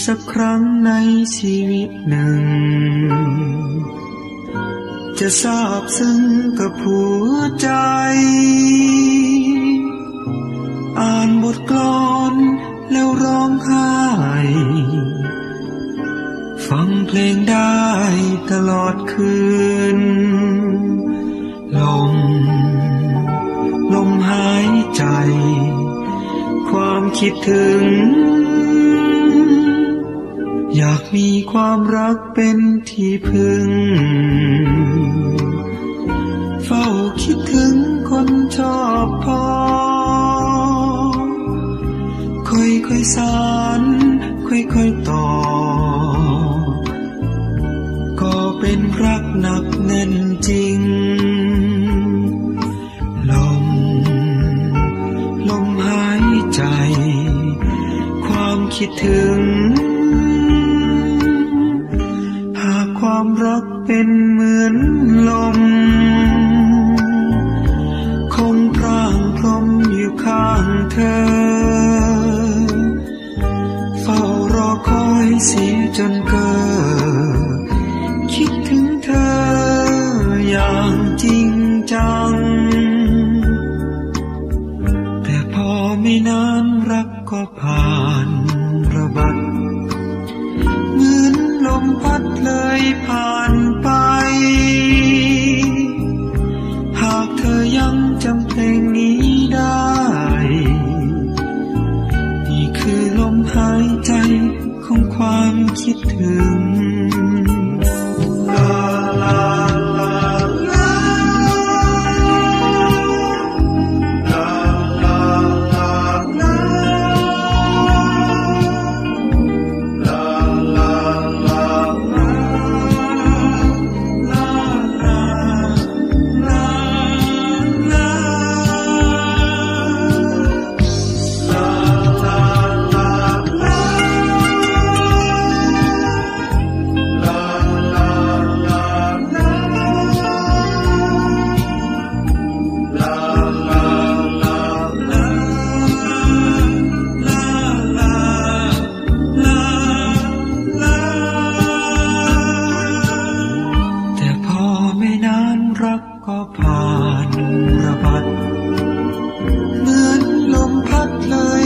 สักครั้งในชีวิตหนึ่งจะซาบซึ้งกับหัวใจอ่านบทกลอนแล้วร้องไห้ฟังเพลงได้ตลอดคืนลมหายใจความคิดถึงอยากมีความรักเป็นที่พึ่งเฝ้าคิดถึงคนชอบพอค่อยๆสานค่อยๆต่อก็เป็นรักหนักแน่นจริงลมหายใจความคิดถึงหากความรักเป็นเหมือนลมคงพร่างพรมอยู่ข้างเธอเฝ้ารอคอยเสียจนเกิดคิดถึงเธออย่างจริงจังแต่พอไม่นานรักก็ผ่านระบัดเหมือนลมพัดเลยผ่านไปหากเธอยังจำเพลงนี้ได้นี่คือลมหายใจของความคิดถึงลาลาลาลาลาลาลาลาลาลาลาลาก็ผ่านระบัดเหมือนลมพัดเลย